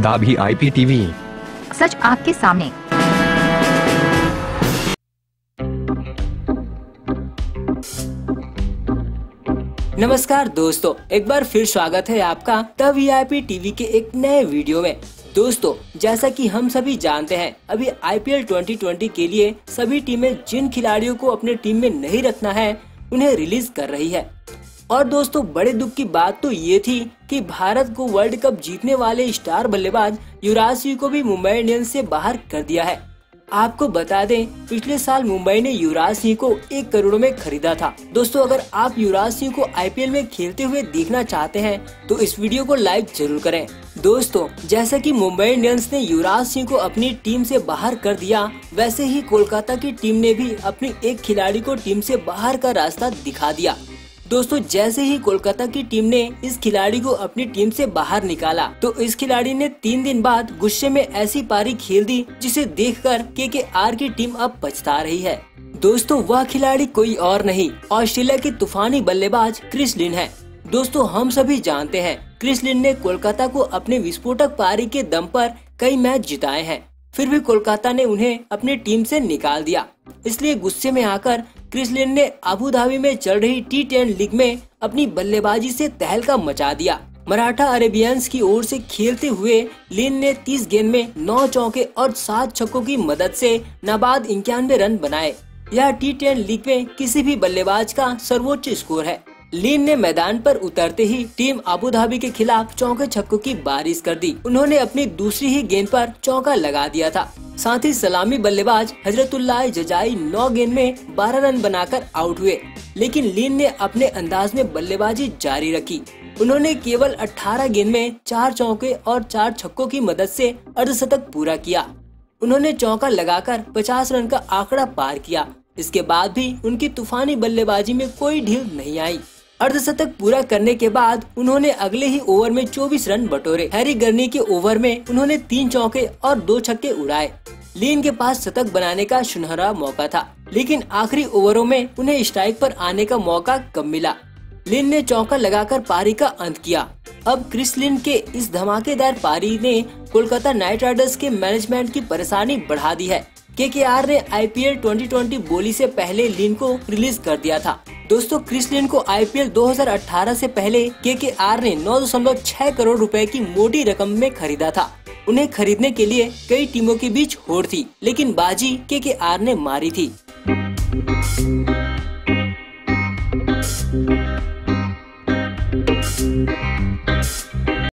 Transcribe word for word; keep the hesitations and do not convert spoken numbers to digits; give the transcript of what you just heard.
आदाब I P T V, सच आपके सामने। नमस्कार दोस्तों, एक बार फिर स्वागत है आपका the V I P TV के एक नए वीडियो में। दोस्तों, जैसा कि हम सभी जानते हैं, अभी I P L twenty twenty के लिए सभी टीमें जिन खिलाड़ियों को अपने टीम में नहीं रखना है उन्हें रिलीज कर रही है। और दोस्तों, बड़े दुख की बात तो ये थी कि भारत को वर्ल्ड कप जीतने वाले स्टार बल्लेबाज युवराज सिंह को भी मुंबई इंडियंस से बाहर कर दिया है। आपको बता दें, पिछले साल मुंबई ने युवराज सिंह को एक करोड़ में खरीदा था। दोस्तों, अगर आप युवराज सिंह को आई पी एल में खेलते हुए देखना चाहते हैं तो इस वीडियो को लाइक जरूर करें। दोस्तों, जैसा कि मुंबई इंडियंस ने युवराज सिंह को अपनी टीम से बाहर कर दिया, वैसे ही कोलकाता की टीम ने भी अपनी एक खिलाड़ी को टीम से बाहर का रास्ता दिखा दिया। दोस्तों, जैसे ही कोलकाता की टीम ने इस खिलाड़ी को अपनी टीम से बाहर निकाला तो इस खिलाड़ी ने तीन दिन बाद गुस्से में ऐसी पारी खेल दी जिसे देखकर के के आर की टीम अब पछता रही है। दोस्तों, वह खिलाड़ी कोई और नहीं, ऑस्ट्रेलिया के तूफानी बल्लेबाज क्रिस लिन है। दोस्तों, हम सभी जानते हैं क्रिस लिन ने कोलकाता को अपने विस्फोटक पारी के दम पर कई मैच जिताए हैं, फिर भी कोलकाता ने उन्हें अपनी टीम से निकाल दिया। इसलिए गुस्से में आकर क्रिस लिन ने अबू धाबी में चल रही टी टेन लीग में अपनी बल्लेबाजी से तहलका मचा दिया। मराठा अरेबियंस की ओर से खेलते हुए लिन ने तीस गेंद में नौ चौके और सात छक्कों की मदद से नाबाद इक्यानवे रन बनाए। यह टी टेन लीग में किसी भी बल्लेबाज का सर्वोच्च स्कोर है। लिन ने मैदान पर उतरते ही टीम अबू धाबी के खिलाफ चौके छक्कों की बारिश कर दी। उन्होंने अपनी दूसरी ही गेंद पर चौका लगा दिया था। साथ ही सलामी बल्लेबाज हजरतुल्लाह जजाई नौ गेंद में बारह रन बनाकर आउट हुए, लेकिन लिन ने अपने अंदाज में बल्लेबाजी जारी रखी। उन्होंने केवल अठारह गेंद में चार चौके और चार छक्कों की मदद से अर्धशतक पूरा किया। उन्होंने चौका लगाकर पचास रन का आंकड़ा पार किया। इसके बाद भी उनकी तूफानी बल्लेबाजी में कोई ढील नहीं आई। अर्धशतक पूरा करने के बाद उन्होंने अगले ही ओवर में चौबीस रन बटोरे। हैरी गर्नी के ओवर में उन्होंने तीन चौके और दो छक्के उड़ाए। लिन के पास शतक बनाने का सुनहरा मौका था, लेकिन आखिरी ओवरों में उन्हें स्ट्राइक पर आने का मौका कम मिला। लिन ने चौका लगाकर पारी का अंत किया। अब क्रिस लिन के इस धमाकेदार पारी ने कोलकाता नाइट राइडर्स के मैनेजमेंट की परेशानी बढ़ा दी है। के के आर ने I P L twenty twenty बोली से पहले लिन को रिलीज कर दिया था। दोस्तों, क्रिस लिन को आई पी एल दो हज़ार अठारह से पहले के के आर ने नौ दशमलव छह करोड़ रुपए की मोटी रकम में खरीदा था। उन्हें खरीदने के लिए कई टीमों के बीच होड़ थी, लेकिन बाजी के के आर ने मारी थी।